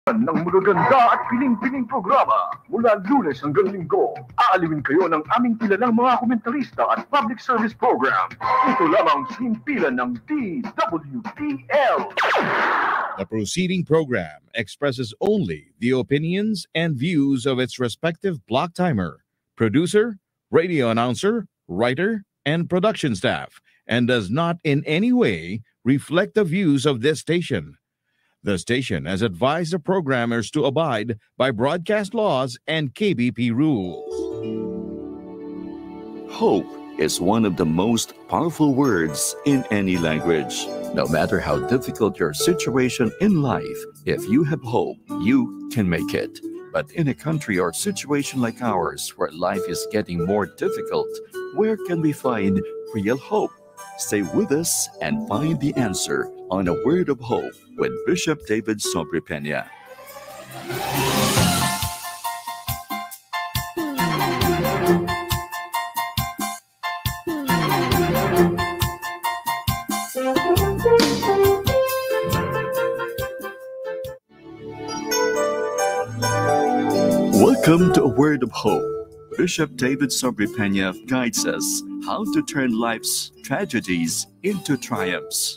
ng magaganda at piling-piling programa mula Lunes hanggang Linggo. Aalawin kayo ng aming kilalang mga komentarista at public service program. Ito lamang himpilan ng DWTL. The proceeding program expresses only the opinions and views of its respective block timer, producer, radio announcer, writer, and production staff, and does not in any way reflect the views of this station. The station has advised the programmers to abide by broadcast laws and KBP rules. Hope is one of the most powerful words in any language. No matter how difficult your situation in life, if you have hope, you can make it. But in a country or situation like ours, where life is getting more difficult, where can we find real hope? Stay with us and find the answer on A Word of Hope with Bishop David Sobrepena. Welcome to A Word of Hope. Bishop David Sobrepena guides us how to turn life's tragedies into triumphs.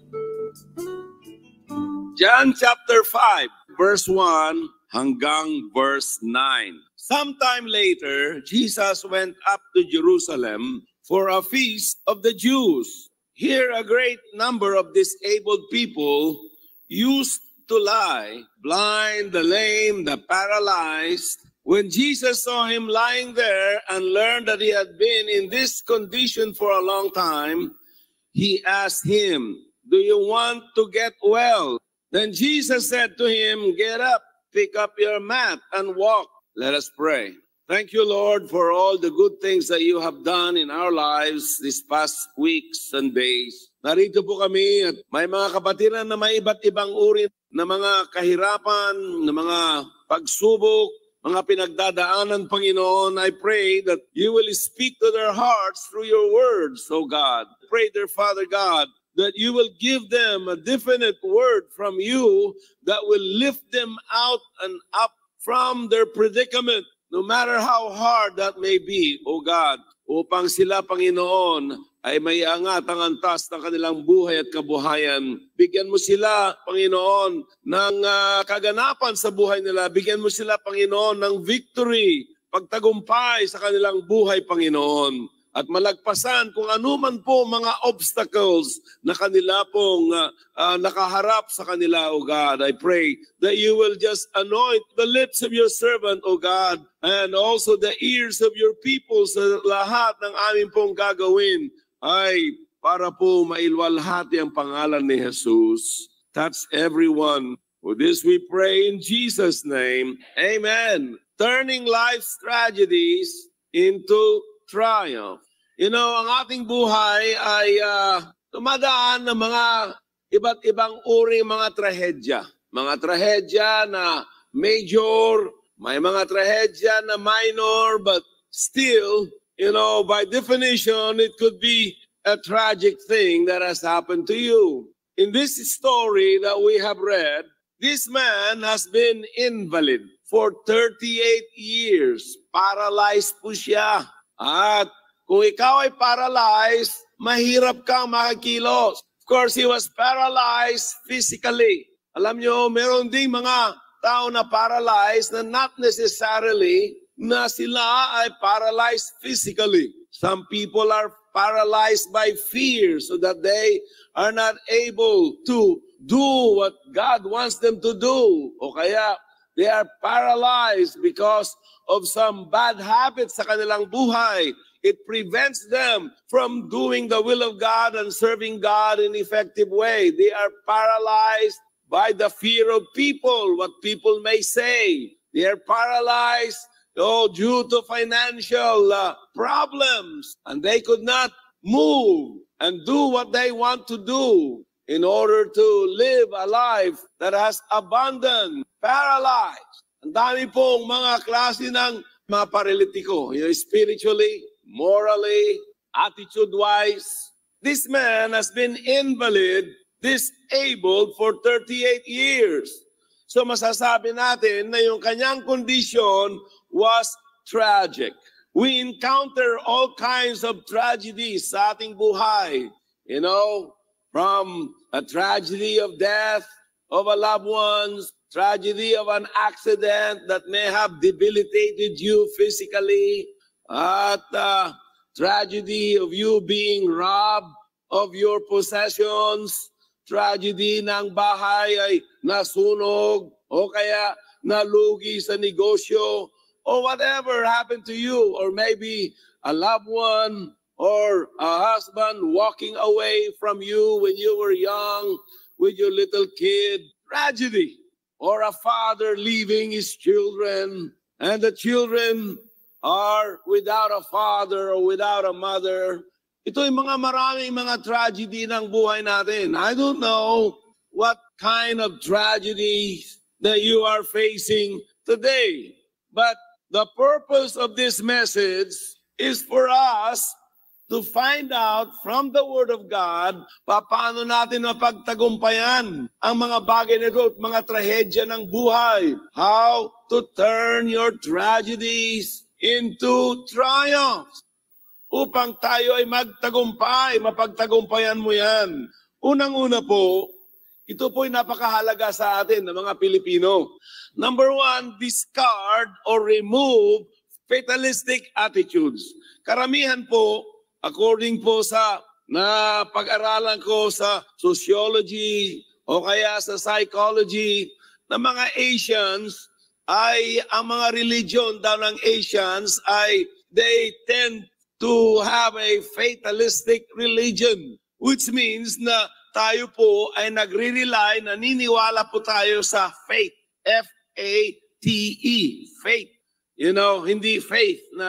John chapter 5, verse 1 hanggang verse 9. Sometime later, Jesus went up to Jerusalem for a feast of the Jews. Here a great number of disabled people used to lie, blind, the lame, the paralyzed. When Jesus saw him lying there and learned that he had been in this condition for a long time, he asked him, "Do you want to get well?" Then Jesus said to him, "Get up, pick up your mat, and walk." Let us pray. Thank you, Lord, for all the good things that you have done in our lives these past weeks and days. Narito po kami at may mga kapatiran na may iba't ibang uri na mga kahirapan, na mga pagsubok, mga pinagdadaanan, Panginoon. I pray that you will speak to their hearts through your words, O God. Pray, dear Father God, that you will give them a definite word from you that will lift them out and up from their predicament, no matter how hard that may be, O God, upang sila, Panginoon, ay may angat ang antas ng kanilang buhay at kabuhayan. Bigyan mo sila, Panginoon, ng kaganapan sa buhay nila. Bigyan mo sila, Panginoon, ng victory, pagtagumpay sa kanilang buhay, Panginoon. At malagpasan kung anuman po mga obstacles na kanila pong nakaharap sa kanila, O God. I pray that you will just anoint the lips of your servant, O God, and also the ears of your people sa lahat ng aming pong gagawin ay para po mailwalhati ang pangalan ni Jesus. Touch everyone. For this we pray in Jesus' name. Amen. Turning life's tragedies into triumph. You know, ang ating buhay ay tumadaan ng mga iba't ibang uri mga trahedya. Mga trahedya na major, may mga trahedya na minor, but still, you know, by definition, it could be a tragic thing that has happened to you. In this story that we have read, this man has been invalid for 38 years. Paralyzed po siya. At kung ikaw ay paralyzed, mahirap kang makakilos. Of course, he was paralyzed physically. Alam nyo, meron ding mga tao na paralyzed na not necessarily na sila ay paralyzed physically. Some people are paralyzed by fear so that they are not able to do what God wants them to do. O kaya they are paralyzed because of some bad habits sa kanilang buhay. It prevents them from doing the will of God and serving God in an effective way. They are paralyzed by the fear of people, what people may say. They are paralyzed due to financial problems, and they could not move and do what they want to do in order to live a life that has abundance. Paralyzed. Ang dami pong mga klase ng mga paralitiko, spiritually, morally, attitude-wise. This man has been invalid, disabled for 38 years. So masasabi natin na yung kanyang condition was tragic. We encounter all kinds of tragedies sa ating buhay. You know, from a tragedy of death of a loved ones, tragedy of an accident that may have debilitated you physically, at tragedy of you being robbed of your possessions, tragedy ng bahay ay nasunog o kaya nalugi sa negosyo or whatever happened to you, or maybe a loved one or a husband walking away from you when you were young with your little kid, tragedy, or a father leaving his children and the children are without a father or without a mother. Ito ay maraming mga tragedy ng buhay natin. I don't know what kind of tragedies that you are facing today. But the purpose of this message is for us to find out from the Word of God paano natin mapagtagumpayan ang mga bagay na ito at mga trahedya ng buhay. How to turn your tragedies into triumphs. Upang tayo ay magtagumpay, mapagtagumpayan mo yan. Unang-una po, ito po ay napakahalaga sa atin ng mga Pilipino. Number one, discard or remove fatalistic attitudes. Karamihan po, according po sa pag-aralan ko sa sociology o kaya sa psychology ng mga Asians, ay ang mga religion daw ng Asians ay they tend to have a fatalistic religion, which means na tayo po ay nagre-rely, naniniwala po tayo sa faith, F-A-T-E, faith. You know, hindi faith na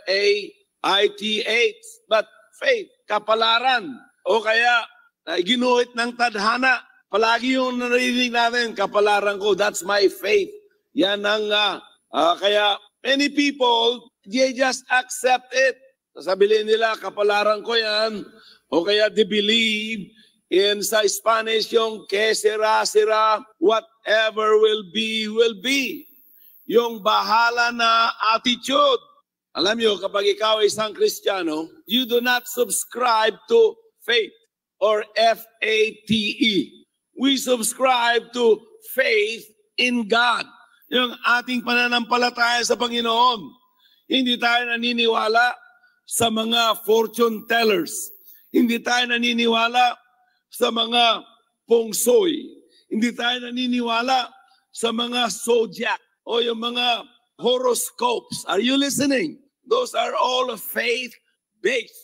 F-A-I-T-H, but faith, kapalaran. O kaya, ginuhit ng tadhana. Palagi yung narinig natin, kapalaran ko, that's my faith. Yan ang, kaya many people, they just accept it. Sasabihin nila, kapalaran ko yan. O kaya they believe in sa Spanish yung que sera, sera, whatever will be, will be. Yung bahala na attitude. Alam nyo, kapag ikaw ay isang Kristiyano, you do not subscribe to faith or F-A-T-E. We subscribe to faith in God. Yung ating pananampalataya sa Panginoon. Hindi tayo naniniwala sa mga fortune tellers. Hindi tayo naniniwala sa mga pongsoy. Hindi tayo naniniwala sa mga zodiac o yung mga horoscopes. Are you listening? Those are all faith-based,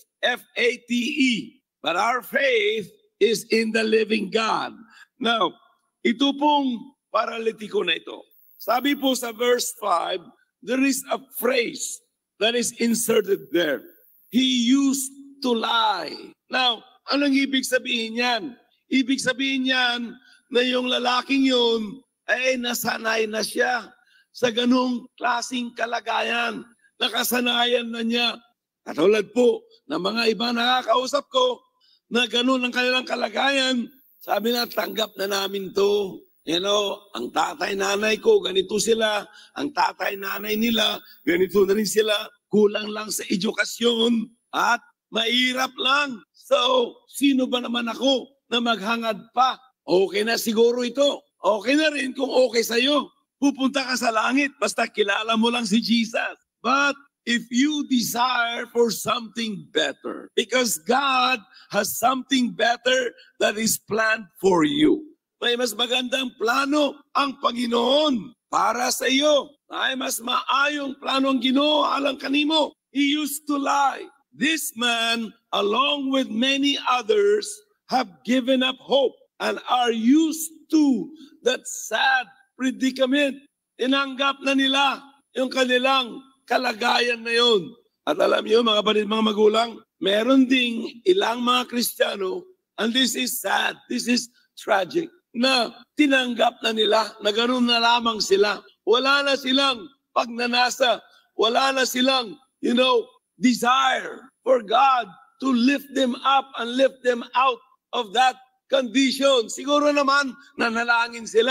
F-A-T-E. But our faith is in the living God. Now, ito pong paralitiko na ito. Sabi po sa verse 5, there is a phrase that is inserted there. He used to lie. Now, anong ibig sabihin yan? Ibig sabihin yan na yung lalaking yun ay nasanay na siya sa ganung klaseng kalagayan. Nakasanayan na niya. Katulad po ng mga iba nakakausap ko na ganun ang kanilang kalagayan. Sabi na, tanggap na namin to. You know, ang tatay-nanay ko, ganito sila. Ang tatay-nanay nila, ganito na rin sila. Kulang lang sa edukasyon at mahirap lang. So, sino ba naman ako na maghangad pa? Okay na siguro ito. Okay na rin kung okay sa'yo. Pupunta ka sa langit basta kilala mo lang si Jesus. But if you desire for something better, because God has something better that is planned for you. May mas magandang plano ang Panginoon para sa iyo. Ay mas maayong plano ang Ginoo alang kanimo. He used to lie. This man, along with many others, have given up hope and are used to that sad predicament. Tinanggap na nila yung kanilang kalagayan na yun. At alam niyo mga kapatid, mga magulang, meron ding ilang mga Kristiyano, and this is sad, this is tragic, na tinanggap na nila na ganoon na lamang sila. Wala na silang pagnanasa. Wala na silang, desire for God to lift them up and lift them out of that condition. Siguro naman, nanalangin sila.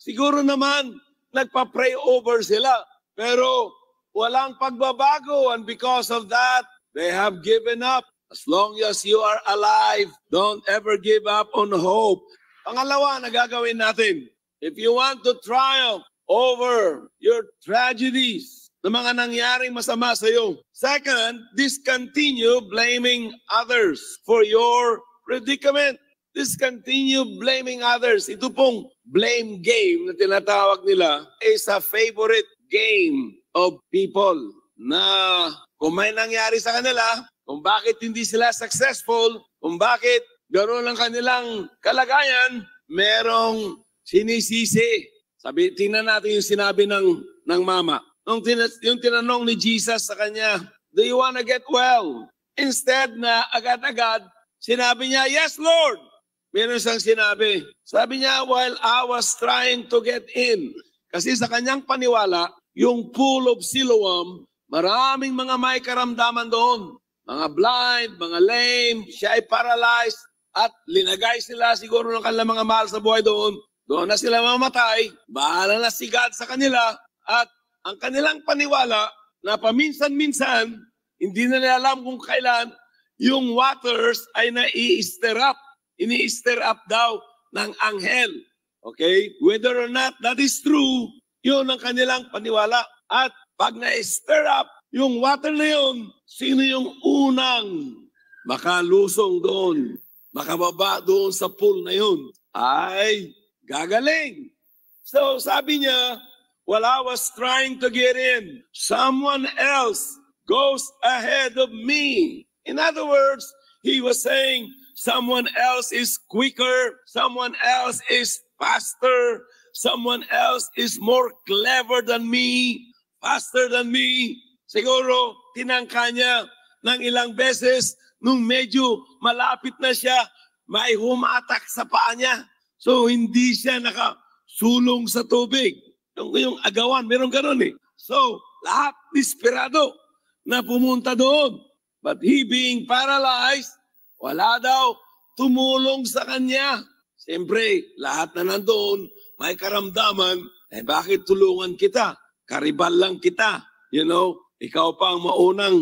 siguro naman nagpa-pray over sila. Pero walang pagbabago, and because of that, they have given up. As long as you are alive, don't ever give up on hope. Pangalawa na gagawin natin, if you want to triumph over your tragedies, na mga nangyaring masama sa iyo. Second, discontinue blaming others for your predicament. Discontinue blaming others. Ito pong blame game na tinatawag nila is a favorite game of people na kung may nangyari sa kanila, kung bakit hindi sila successful, kung bakit gano'n ang kanilang kalagayan, merong sinisisi. Tingnan natin yung sinabi ng mama. Yung tinanong ni Jesus sa kanya, do you want to get well? Instead na agad-agad, sinabi niya, yes, Lord. Meron siyang sinabi. Sabi niya, while I was trying to get in. Kasi sa kanyang paniwala, yung pool of Siloam, maraming mga may karamdaman doon. Mga blind, mga lame, siya ay paralyzed. At linagay sila siguro ng kanilang mga mahal sa buhay doon. Doon na sila mamatay. Bahala na si God sa kanila. At ang kanilang paniwala na paminsan-minsan, hindi na nila alam kung kailan, yung waters ay nai-stir up. Ini-stir up daw ng anghel. Okay? Whether or not that is true, yun ang kanilang paniwala. At pag na-stir up yung water na yun, sino yung unang makalusong doon, makababa doon sa pool na yun? Ay, gagaling. So sabi niya, while I was trying to get in, someone else goes ahead of me. In other words, he was saying someone else is quicker, someone else is faster, someone else is more clever than me, faster than me. Siguro, tinangka niya ng ilang beses nung medyo malapit na siya, may humatak sa paa niya. So, hindi siya nakasulong sa tubig. Yung agawan, meron ganun eh. So, lahat desperado na pumunta doon. But he being paralyzed, wala daw tumulong sa kanya. Siyempre, lahat na nandoon, may karamdaman, bakit tulungan kita? Karibal lang kita. You know, ikaw pa ang maunang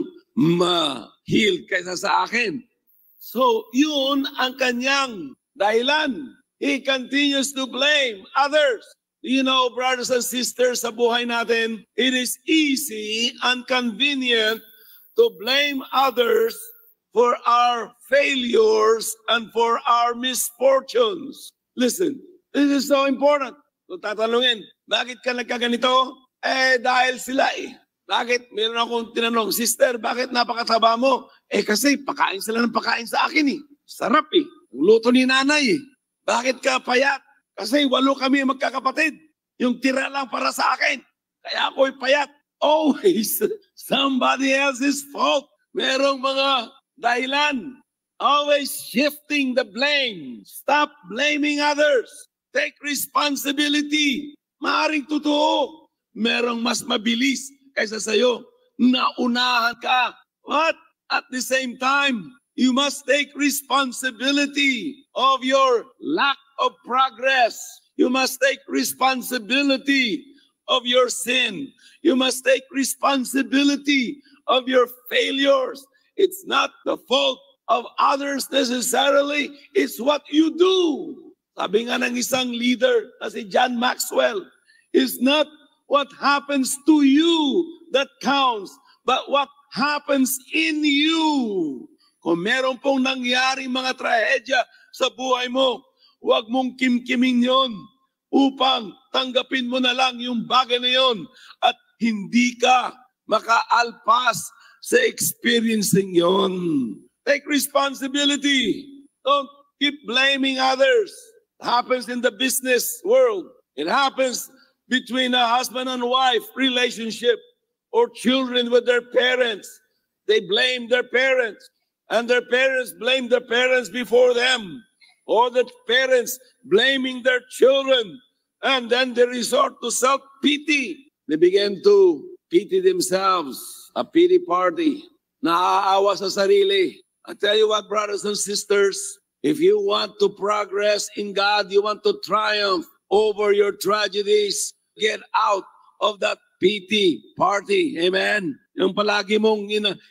ma-heal kaysa sa akin. So, yun ang kanyang dahilan. He continues to blame others. You know, brothers and sisters, sa buhay natin, it is easy and convenient to blame others for our failures and for our misfortunes. Listen, this is so important. Kung tatanungin, bakit ka nagkaganito? Dahil sila eh. Bakit? Meron akong tinanong, sister, bakit napakataba mo? Kasi pakain sila ng pakain sa akin eh. Sarap eh. Ang luto ni nanay eh. Bakit ka payat? Kasi 8 kami magkakapatid. Yung tira lang para sa akin. Kaya ako'y payat. Always somebody else's fault. Merong mga dahilan. Always shifting the blame. Stop blaming others. Take responsibility. Maaring totoo. Merong mas mabilis kaysa sa'yo. Naunahan ka. But at the same time, you must take responsibility of your lack of progress. You must take responsibility of your sin. You must take responsibility of your failures. It's not the fault of others necessarily. It's what you do. Sabi nga ng isang leader na si John Maxwell, it's not what happens to you that counts, but what happens in you. Kung meron pong nangyari mga trahedya sa buhay mo, huwag mong kimkimin yon upang tanggapin mo na lang yung bagay na yon at hindi ka makaalpas sa experiencing yon. Take responsibility. Don't keep blaming others. It happens in the business world. It happens between a husband and wife relationship or children with their parents. They blame their parents. And their parents blame their parents before them. Or the parents blaming their children. And then they resort to self-pity. They begin to pity themselves. A pity party. Naaawa sa sarili. I tell you what, brothers and sisters, if you want to progress in God, you want to triumph over your tragedies. Get out of that pity party. Amen. Yung palagi mong,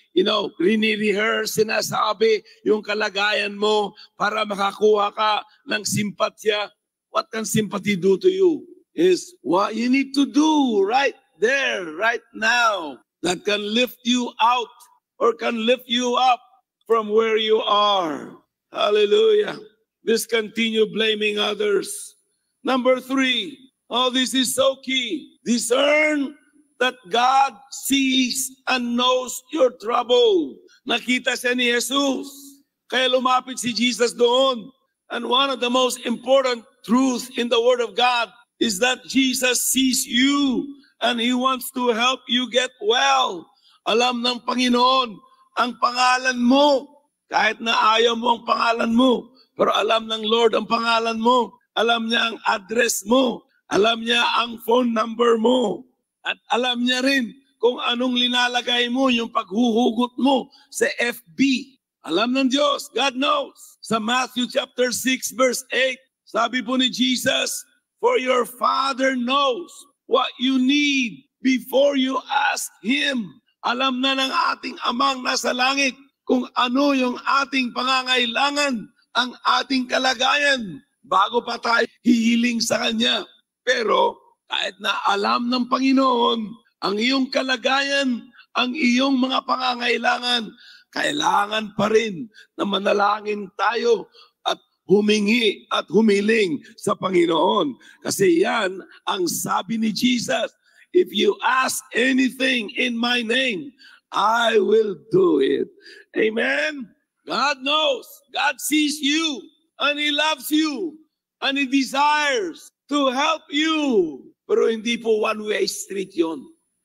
rini-rehearse, sinasabi yung kalagayan mo para makakuha ka ng simpatya. What can sympathy do to you? Is what you need to do right there, right now, that can lift you out or can lift you up from where you are. Hallelujah. Discontinue blaming others. Number 3, this is so key. Discern that God sees and knows your trouble. Nakita siya ni Jesus, kaya lumapit si Jesus doon. And one of the most important truths in the Word of God is that Jesus sees you and He wants to help you get well. Alam ng Panginoon ang pangalan mo, kahit na ayaw mo ang pangalan mo, pero alam ng Lord ang pangalan mo. Alam niya ang address mo. Alam niya ang phone number mo. At alam niya rin kung anong linalagay mo, yung paghuhugot mo sa FB. Alam ng Diyos, God knows. Sa Matthew chapter 6 verse 8, sabi po ni Jesus, for your Father knows what you need before you ask Him. Alam na ng ating Amang nasa langit kung ano yung ating pangangailangan, ang ating kalagayan, bago pa tayo hihiling sa Kanya. Pero kahit na alam ng Panginoon ang iyong kalagayan, ang iyong mga pangangailangan, kailangan pa rin na manalangin tayo at humingi at humiling sa Panginoon. Kasi yan ang sabi ni Jesus, if you ask anything in my name, I will do it. Amen? God knows. God sees you and He loves you and He desires to help you. Pero hindi po one-way street yon.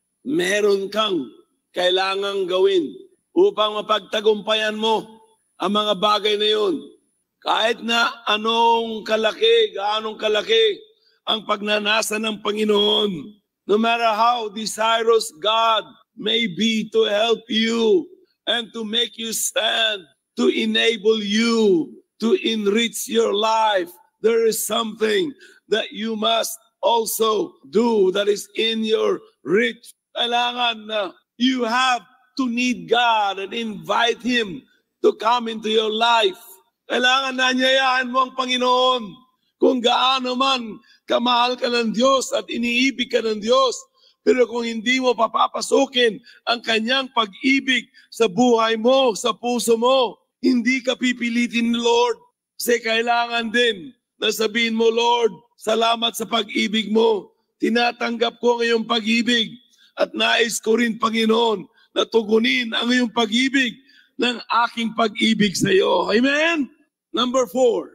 Meron kang kailangang gawin upang mapagtagumpayan mo ang mga bagay na yon. Kahit na anong kalaki, gaanong kalaki ang pagnanasa ng Panginoon. No matter how desirous God may be to help you and to make you stand, to enable you to enrich your life, there is something that you must also do that is in your reach. Kailangan na you have to need God and invite Him to come into your life. Kailangan na anyayahan mo ang Panginoon kung gaano man kamahal ka ng Diyos at iniibig ka ng Diyos. Pero kung hindi mo papapasukin ang Kanyang pag-ibig sa buhay mo, sa puso mo, hindi ka pipilitin ni Lord. Kasi kailangan din na sabihin mo, Lord, salamat sa pag-ibig mo. Tinatanggap ko ang iyong pag-ibig at nais ko rin, Panginoon, na tugunin ang iyong pag-ibig ng aking pag-ibig sa iyo. Amen? Number 4,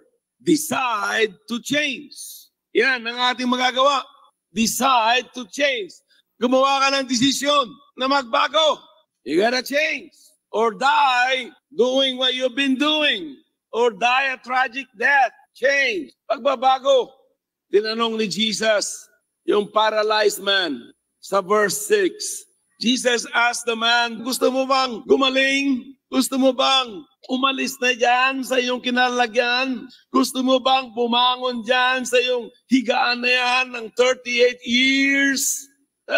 decide to change. Yan ang ating magagawa. Decide to change. Gumawa ka ng desisyon na magbago. You gotta change. Or die doing what you've been doing. Or die a tragic death. Change. Pagbabago. Tinanong ni Jesus yung paralyzed man sa verse 6. Jesus asked the man, gusto mo bang gumaling? Gusto mo bang umalis na dyan sa iyong kinalagyan? Gusto mo bang bumangon dyan sa iyong higaan na yan ng 38 years?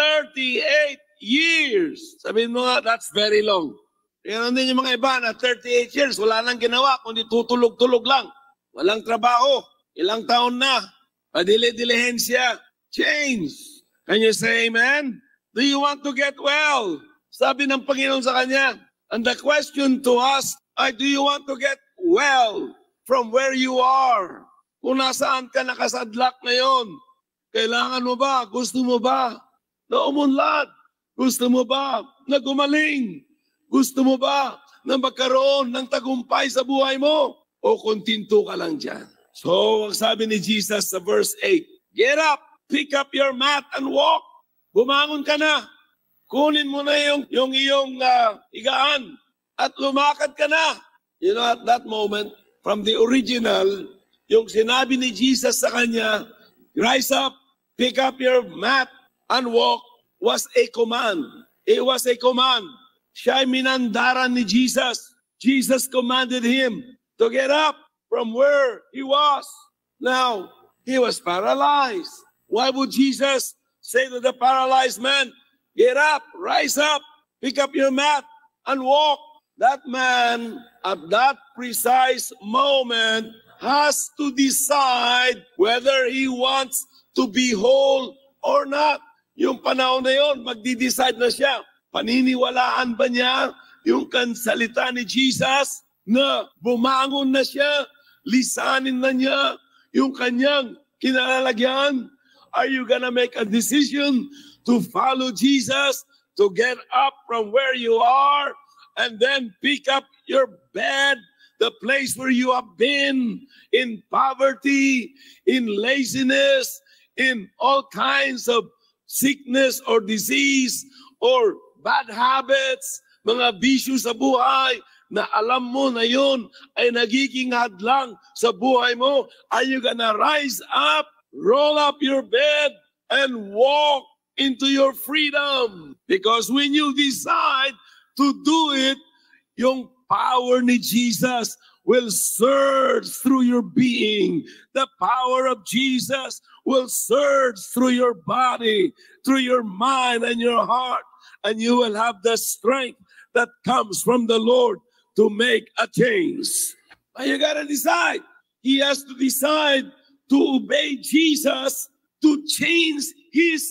38 years! Sabihin mo nga, that's very long. Yan din yung mga iba na 38 years, wala nang ginawa, kundi tutulog-tulog lang. Walang trabaho, ilang taon na, padili-dilihensya, change. Can you say amen? Do you want to get well? Sabi ng Panginoon sa kanya. And the question to us, do you want to get well from where you are? Kung nasaan ka nakasadlak ngayon, kailangan mo ba? Gusto mo ba na umunlad? Gusto mo ba na gumaling? Gusto mo ba na magkaroon ng tagumpay sa buhay mo? O kontinto ka lang dyan? So, ang sabi ni Jesus sa verse 8, get up, pick up your mat and walk. Bumangon ka na. Kunin mo na yung iyong higaan at lumakad ka na. You know, at that moment, from the original, yung sinabi ni Jesus sa kanya, rise up, pick up your mat and walk, was a command. It was a command. Siya'y minandaran ni Jesus. Jesus commanded him to get up from where he was. Now, He was paralyzed. Why would Jesus say to the paralyzed man, get up, rise up, pick up your mat, and walk? That man, at that precise moment, has to decide whether he wants to be whole or not. Yung panahon na yun, magdi-decide na siya. Paniniwalaan ba niya yung salita ni Jesus na bumangon na siya, lisanin na niya yung kanyang kinalalagyan? Are you gonna make a decision to follow Jesus, to get up from where you are, and then pick up your bed, the place where you have been, in poverty, in laziness, in all kinds of sickness or disease or bad habits, mga bisyo sa buhay na alam mo na yun ay nagiging hadlang sa buhay mo? Are you gonna rise up, roll up your bed, and walk into your freedom? Because when you decide to do it, yung power ni Jesus will surge through your being. The power of Jesus will surge through your body, through your mind and your heart, and you will have the strength that comes from the Lord to make a change. But you gotta decide. He has to decide to obey Jesus to change his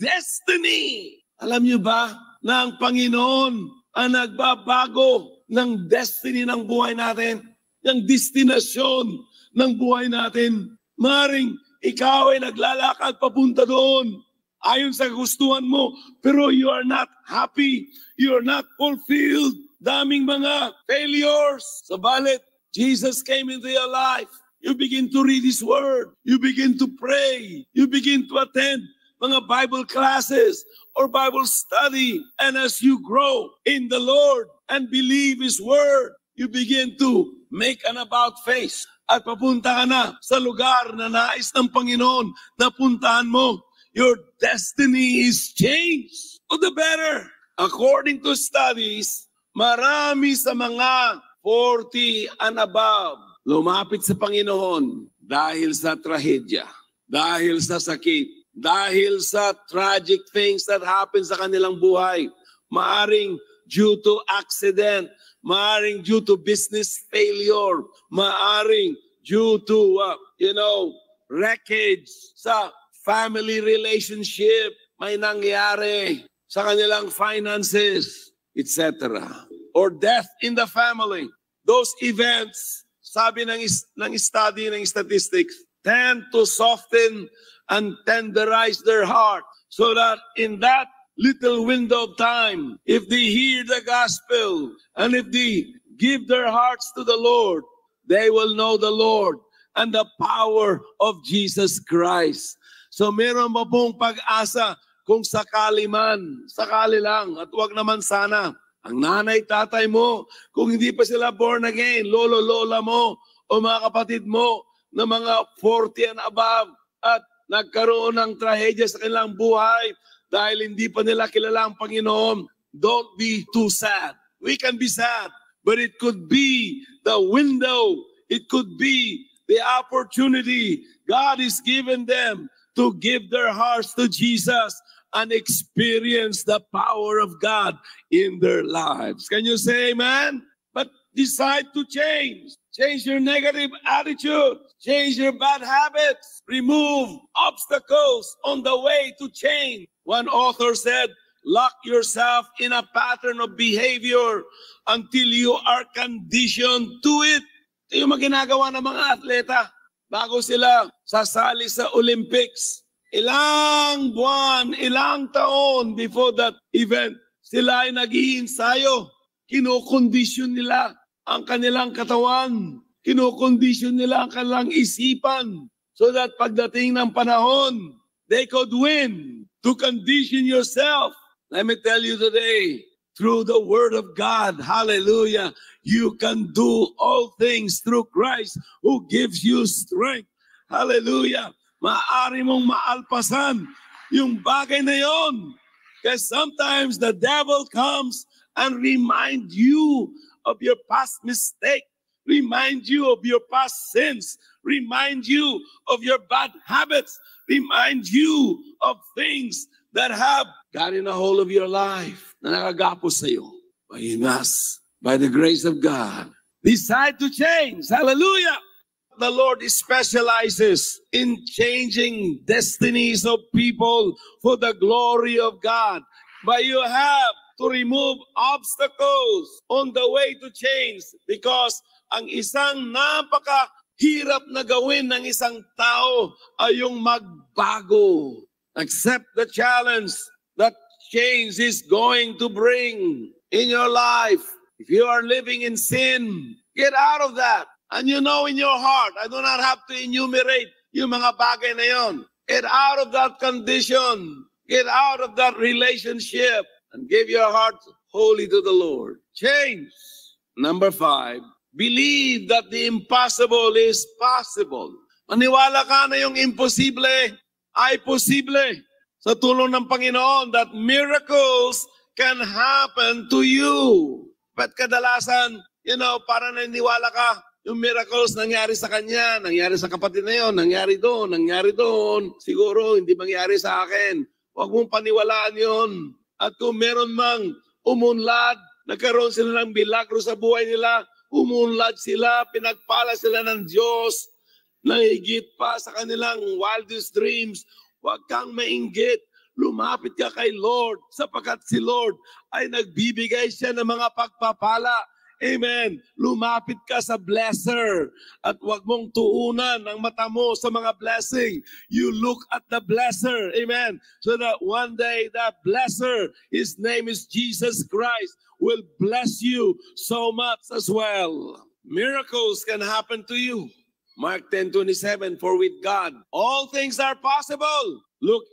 destiny. Alam niyo ba na ang Panginoon ang nagbabago ng destiny ng buhay natin, ng destinasyon ng buhay natin? Maring ikaw ay naglalakad papunta doon ayon sa gustuhan mo, pero you are not happy, you are not fulfilled. Daming mga failures. Sabalit, Jesus came into your life. You begin to read His Word. You begin to pray. You begin to attend mga Bible classes or Bible study. And as you grow in the Lord and believe His Word, you begin to make an about face. At papunta ka na sa lugar na nais ng Panginoon na puntahan mo. Your destiny is changed for the better. According to studies, marami sa mga 40 and above lumapit sa Panginoon dahil sa trahedya, dahil sa sakit, dahil sa tragic things that happen sa kanilang buhay. Maaring due to accident, maaring due to business failure, maaring due to, wreckage sa family relationship, may nangyari sa kanilang finances, etc. Or death in the family. Those events, sabi ng study, ng statistics, tend to soften and tenderize their heart so that in that little window of time, if they hear the gospel and if they give their hearts to the Lord, they will know the Lord and the power of Jesus Christ. So meron ba pong pag-asa kung sakali man, sakali lang, at wag naman sana, ang nanay, tatay mo, kung hindi pa sila born again, lolo, lola mo, o mga kapatid mo na mga 40 and above at nagkaroon ng trahedya sa kanilang buhay dahil hindi pa nila kilala ang Panginoon, don't be too sad. We can be sad, but it could be the window, it could be the opportunity God is giving them to give their hearts to Jesus and experience the power of God in their lives. Can you say amen? But decide to change. Change your negative attitude. Change your bad habits. Remove obstacles on the way to change. One author said, lock yourself in a pattern of behavior until you are conditioned to it. Ito yung ginagawa ng mga atleta bago sila sasali sa Olympics. Ilang buwan, ilang taon before that event, sila ay nag-iinsayo. Kinokondisyon nila ang kanilang katawan. Kinokondisyon nila ang kanilang isipan so that pagdating ng panahon, they could win. To condition yourself. Let me tell you today, through the Word of God, hallelujah, you can do all things through Christ who gives you strength. Hallelujah. Maaari mong maalpasan yung bagay na yon. Because sometimes the devil comes and remind you of your past mistake, remind you of your past sins, remind you of your bad habits, remind you of things that have gotten a hold of your life na nakagapos sa'yo. By the grace of God, decide to change. Hallelujah! The Lord specializes in changing destinies of people for the glory of God. But you have to remove obstacles on the way to change, because ang isang napakahirap na gawin ng isang tao ay yung magbago. Accept the challenge that change is going to bring in your life. If you are living in sin, get out of that. And you know in your heart, I do not have to enumerate yung mga bagay na yon. Get out of that condition. Get out of that relationship and give your heart wholly to the Lord. Change. Number 5, believe that the impossible is possible. Maniwala ka na yung imposible ay posible sa tulong ng Panginoon, that miracles can happen to you. But kadalasan, para naniniwala ka, yung miracles nangyari sa kanya, nangyari sa kapatid na yun, nangyari doon. Siguro hindi mangyari sa akin. Huwag mong paniwalaan yun. At kung meron mang umunlad, nagkaroon sila ng milagro sa buhay nila, umunlad sila, pinagpala sila ng Diyos, na higit pa sa kanilang wildest dreams, huwag kang mainggit. Lumapit ka kay Lord, sapagkat si Lord ay nagbibigay siya ng mga pagpapala. Amen. Lumapit ka sa blesser at wag mong tuunan ang mata mo sa mga blessing. You look at the blesser. Amen. So that one day that blesser, his name is Jesus Christ, will bless you so much as well. Miracles can happen to you. Mark 10:27, for with God all things are possible. Luke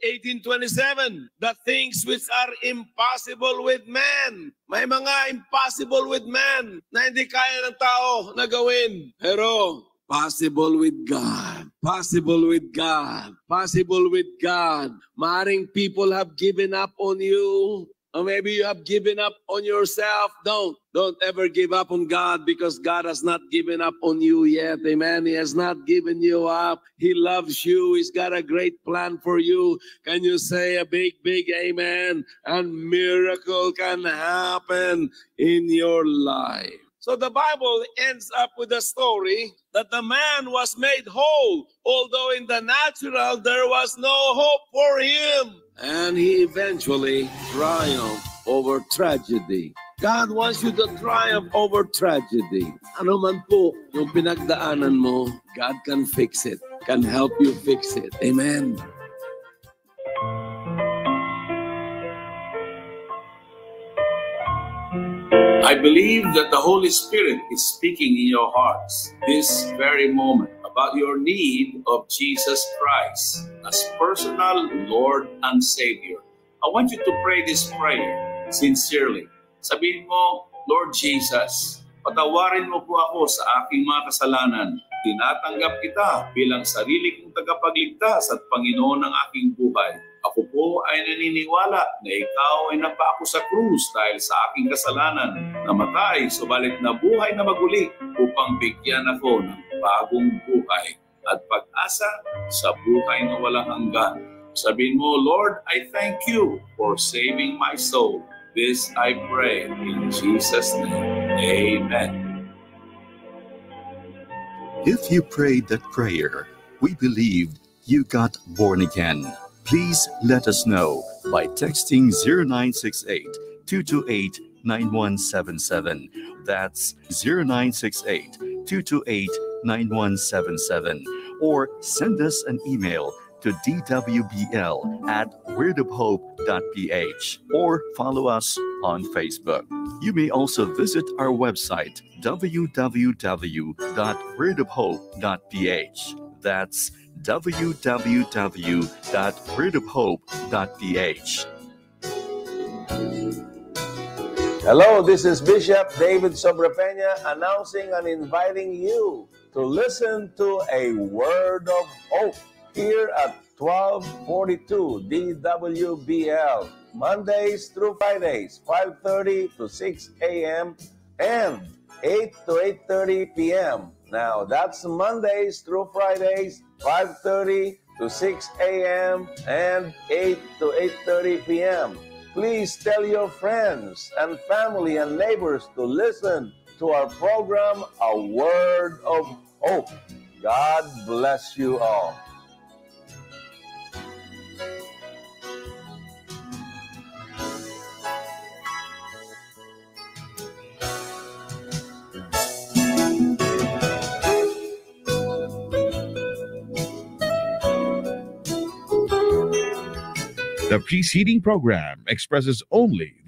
18:27, the things which are impossible with man. May mga impossible with man na hindi kaya ng tao na gawin. Pero possible with God. Possible with God. Possible with God. Maaring people have given up on you. Or maybe you have given up on yourself. Don't ever give up on God, because God has not given up on you yet. Amen. He has not given you up. He loves you. He's got a great plan for you. Can you say a big amen? And miracle can happen in your life. So the Bible ends up with a story that the man was made whole, although in the natural there was no hope for him. And he eventually triumphed over tragedy. God wants you to triumph over tragedy. Ano man po yung pinagdaanan mo, God can fix it, can help you fix it. Amen. I believe that the Holy Spirit is speaking in your hearts this very moment about your need of Jesus Christ as personal Lord and Savior. I want you to pray this prayer sincerely. Sabihin mo, Lord Jesus, patawarin mo po ako sa aking mga kasalanan. Tinatanggap kita bilang sarili kong tagapagligtas at Panginoon ng aking buhay. Ako po ay naniniwala na ikaw ay napako sa krus dahil sa aking kasalanan, namatay, subalit na buhay na maguli upang bigyan ako ng bagong buhay at pag-asa sa buhay na walang hanggan. Sabihin mo, Lord, I thank you for saving my soul. This I pray in Jesus' name. Amen. If you prayed that prayer, we believed you got born again. Please let us know by texting 0968-228-9177. That's 0968-228-9177. Or send us an email to dwbl@wordofhope.ph or follow us on Facebook. You may also visit our website, www.wordofhope.ph. That's www.wordofhope.ph. Hello, this is Bishop David Sobrepena announcing and inviting you to listen to a Word of Hope here at 1242 DWBL, Mondays through Fridays, 5:30 to 6 a.m. and 8 to 8:30 p.m. Now, that's Mondays through Fridays, 5:30 to 6 a.m. and 8 to 8:30 p.m. Please tell your friends and family and neighbors to listen to our program, A Word of Hope. God bless you all. The preceding program expresses only